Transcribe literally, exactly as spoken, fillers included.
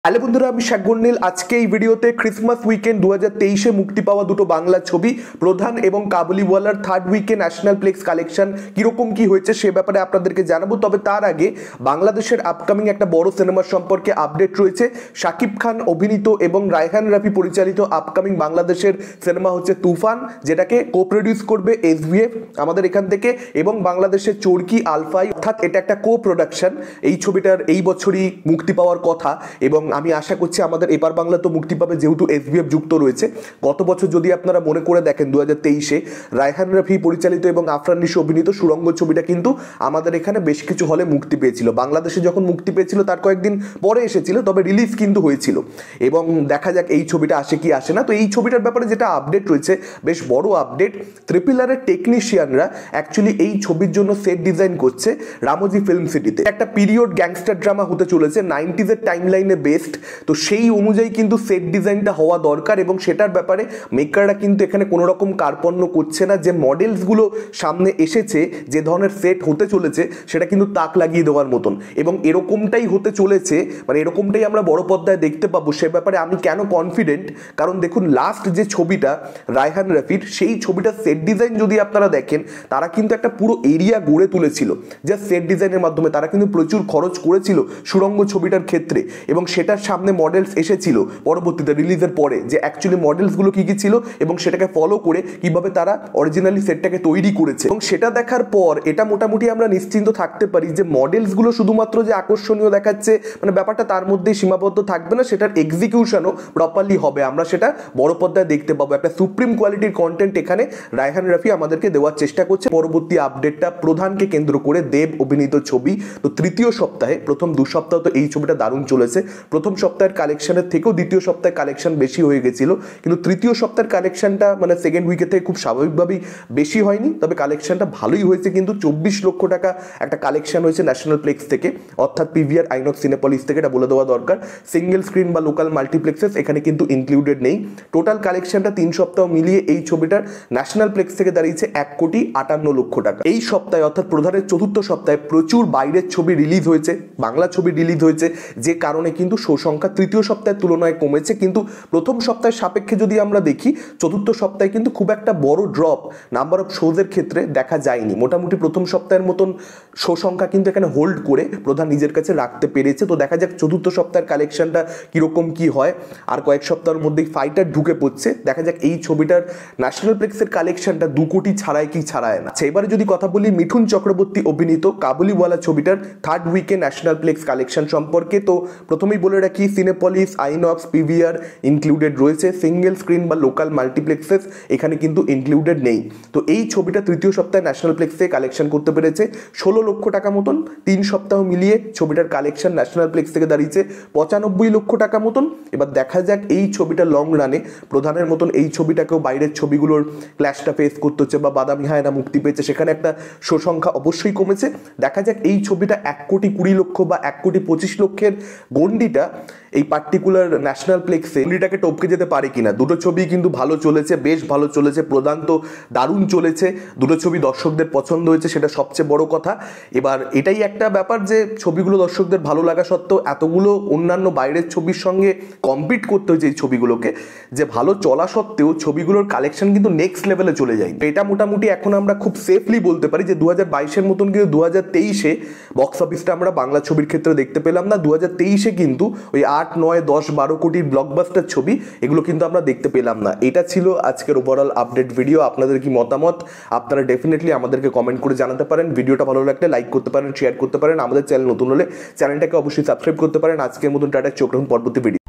Hello বন্ধুরা, আমি শাকগুন্নিল। আজকে এই ভিডিওতে ক্রিসমাস উইকেন্ড দু হাজার তেইশে মুক্তি পাওয়া দুটো বাংলা ছবি প্রধান এবং কাবুলিওয়ালার থার্ড উইকে ন্যাশনাল প্লেক্স কালেকশন কীরকম কী হয়েছে সে ব্যাপারে আপনাদেরকে জানাবো। তবে তার আগে বাংলাদেশের আপকামিং একটা বড় সিনেমার সম্পর্কে আপডেট রয়েছে। শাকিব খান অভিনীত এবং রায়হান রাফি পরিচালিত আপকামিং বাংলাদেশের সিনেমা হচ্ছে তুফান, যেটাকে কো প্রডিউস করবে এসভিএফ আমাদের এখান থেকে এবং বাংলাদেশের চরকি আলফাই, অর্থাৎ এটা একটা কো প্রোডাকশন। এই ছবিটার এই বছরই মুক্তি পাওয়ার কথা এবং আমি আশা করছি আমাদের এপার বাংলা তো মুক্তি পাবে, যেহেতু এসভিএফ যুক্ত রয়েছে। গত বছর যদি আপনারা মনে করে দেখেন দু হাজার তেইশে রায়হান রাফি পরিচালিত এবং আফরান নিশো অভিনীত সুরঙ্গ ছবিটা কিন্তু আমাদের এখানে বেশ কিছু হলে মুক্তি পেয়েছিল। বাংলাদেশে যখন মুক্তি পেয়েছিল তার কয়েকদিন পরে এসেছিল, তবে রিলিজ কিন্তু হয়েছিল। এবং দেখা যাক এই ছবিটা আসে কি আসে না। তো এই ছবিটার ব্যাপারে যেটা আপডেট রয়েছে, বেশ বড় আপডেট, ত্রিপিলারের টেকনিশিয়ানরা অ্যাকচুয়ালি এই ছবির জন্য সেট ডিজাইন করছে রামোজি ফিল্ম সিটিতে। একটা পিরিয়ড গ্যাংস্টার ড্রামা হতে চলেছে, নাইনটিজের টাইম লাইনে বেস্ট। তো সেই অনুযায়ী কিন্তু সেট ডিজাইনটা হওয়া দরকার এবং সেটার ব্যাপারে মেকাররা কিন্তু এখানে কোনো রকম কার্পণ্য করছে না। যে মডেলসগুলো সামনে এসেছে, যে ধরনের সেট হতে চলেছে, সেটা কিন্তু তাক লাগিয়ে দেওয়ার মতন এবং এরকমটাই হতে চলেছে, মানে এরকমটাই আমরা বড় পর্দায় দেখতে পাবো। সে ব্যাপারে আমি কেন কনফিডেন্ট, কারণ দেখুন লাস্ট যে ছবিটা রায়হান রাফির, সেই ছবিটা সেট ডিজাইন যদি আপনারা দেখেন, তারা কিন্তু একটা পুরো এরিয়া গড়ে তুলেছিল যা সেট ডিজাইনের মাধ্যমে। তারা কিন্তু প্রচুর খরচ করেছিল সুরঙ্গ ছবিটার ক্ষেত্রে এবং সেটার সামনে মডেলস এসেছিল পরবর্তীতে রিলিজের পরে, যে অ্যাকচুয়ালি মডেলসগুলো কী কী ছিল এবং সেটাকে ফলো করে কিভাবে তারা অরিজিনালি সেটটাকে তৈরি করেছে। এবং সেটা দেখার পর এটা মোটামুটি আমরা নিশ্চিন্ত থাকতে পারি যে মডেলসগুলো শুধুমাত্র যে আকর্ষণীয় দেখাচ্ছে, মানে ব্যাপারটা তার মধ্যেই সীমাবদ্ধ থাকবে না, সেটার এক্সিকিউশনও প্রপারলি হবে। আমরা সেটা বড় পর্দায় দেখতে পাবো। একটা সুপ্রিম কোয়ালিটির কন্টেন্ট এখানে রায়হান রাফি আমাদেরকে দেওয়ার চেষ্টা করছে। পরবর্তী আপডেটটা প্রধানকে কেন্দ্র করে, দেব অভিনীত ছবি। তো তৃতীয় সপ্তাহে, প্রথম দু সপ্তাহ তো এই ছবিটা দারুণ চলেছে। প্রথম সপ্তাহের কালেকশনের থেকেও দ্বিতীয় সপ্তাহে কালেকশন বেশি হয়ে গেছিল, কিন্তু তৃতীয় সপ্তাহের কালেকশনটা মানে সেকেন্ড উইকে থেকে খুব স্বাভাবিকভাবেই বেশি হয়নি, তবে কালেকশনটা ভালোই হয়েছে। কিন্তু চব্বিশ লক্ষ টাকা একটা কালেকশন হয়েছে ন্যাশনাল প্লেক্স থেকে, অর্থাৎ পিভিআর আইনক্স সিনেপলিস থেকে, এটা বলে দেওয়া দরকার। সিঙ্গেল স্ক্রিন বা লোকাল মাল্টিপ্লেক্সেস এখানে কিন্তু ইনক্লুডেড নেই। টোটাল কালেকশনটা তিন সপ্তাহ মিলিয়ে এই ছবিটার ন্যাশনাল প্লেক্স থেকে দাঁড়িয়েছে এক কোটি আটান্ন লক্ষ টাকা। এই সপ্তাহে অর্থাৎ প্রধানের চতুর্থ সপ্তাহে প্রচুর বাইরের ছবি রিলিজ হয়েছে, বাংলা ছবি রিলিজ হয়েছে, যে কারণে কিন্তু শো সংখ্যা তৃতীয় সপ্তাহের তুলনায় কমেছে। কিন্তু প্রথম সপ্তাহের সাপেক্ষে যদি আমরা দেখি, চতুর্থ সপ্তাহে কিন্তু খুব একটা বড় ড্রপ নাম্বার অফ শোজের ক্ষেত্রে দেখা যায়নি। মোটামুটি প্রথম সপ্তাহের মতন শো সংখ্যা কিন্তু এখানে হোল্ড করে প্রধান নিজের কাছে রাখতে পেরেছে। তো দেখা যাক চতুর্থ সপ্তাহের কালেকশনটা কীরকম কী হয়। আর কয়েক সপ্তাহের মধ্যেই ফাইটার ঢুকে পড়ছে, দেখা যাক এই ছবিটার ন্যাশনাল প্লেক্সের কালেকশনটা দু কোটি ছাড়ায় কি ছাড়ায় না। এবারে যদি কথা বলি মিঠুন চক্রবর্তী অভিনীত কাবুলিওয়ালা ছবিটার থার্ড উইকে ন্যাশনাল প্লেক্স কালেকশন সম্পর্কে, তো প্রথমেই বলে রাখি সিনেপলিস, আইনক্স, পিভিআর ইনক্লুডেড রয়েছে, সিঙ্গেল স্ক্রিন বা লোকাল মাল্টিপ্লেক্সেস এখানে কিন্তু ইনক্লুডেড নেই। তো এই ছবিটা তৃতীয় সপ্তাহে ন্যাশনাল প্লেক্সে কালেকশন করতে পেরেছে ষোলো লক্ষ টাকা মতন। তিন সপ্তাহ মিলিয়ে ছবিটার কালেকশন ন্যাশনাল প্লেক্স থেকে দাঁড়িয়েছে পঁচানব্বই লক্ষ টাকা মতন। এবার দেখা যাক এই ছবিটা লং রানে প্রধানের মতন এই ছবিটাকেও বাইরের ছবিগুলোর ক্ল্যাশটা ফেস করতে হচ্ছে, বা বাদামি হায়না মুক্তি পেয়েছে, সেখানে একটা শো সংখ্যা অবশ্যই কমেছে। দেখা যাক এই ছবিটা এক কোটি কুড়ি লক্ষ বা এক কোটি পঁচিশ লক্ষের গন্ডিটা এই পার্টিকুলার ন্যাশনাল প্লেক্সে গন্ডিটাকে টপকে যেতে পারে কিনা। দুটো ছবি কিন্তু ভালো চলেছে, বেশ ভালো চলেছে। প্রধান তো দারুণ চলেছে, দুটো ছবি দর্শকদের পছন্দ হয়েছে, সেটা সবচেয়ে বড় কথা। এবার এটাই একটা ব্যাপার যে ছবিগুলো দর্শকদের ভালো লাগা সত্ত্বেও এতগুলো অন্যান্য বাইরের ছবির সঙ্গে কম্পিট করতে হয়েছে এই ছবিগুলোকে, যে ভালো চলা সত্ত্বেও ছবিগুলোর কালেকশন কিন্তু নেক্সট লেভেলে চলে যায়। এটা মোটামুটি এখন আমরা খুব সেফলি বলতে পারি যে দু হাজার বাইশের মতন কিন্তু দু হাজার তেইশে বক্স অফিসটা আমরা বাংলা ছবির ক্ষেত্রে দেখতে পেলাম না। দু হাজার তেইশে কিন্তু ওই আট নয় দশ বারো কোটির ব্লকবাস্টার ছবি এগুলো কিন্তু আমরা দেখতে পেলাম না। এটা ছিল আজকের ওভারঅল আপডেট ভিডিও। আপনাদের কি মতামত আপনারা ডেফিনেটলি আমাদেরকে কমেন্ট করে জানাতে পারেন। ভিডিওটা ভালো লাগলে লাইক করতে পারেন, শেয়ার করতে পারেন। আমাদের চ্যানেল নতুন হলে চ্যানেলটাকে অবশ্যই সাবস্ক্রাইব করতে পারেন। আজকের মতন টাটা, চোখ রাখুন পরবর্তী ভিডিও।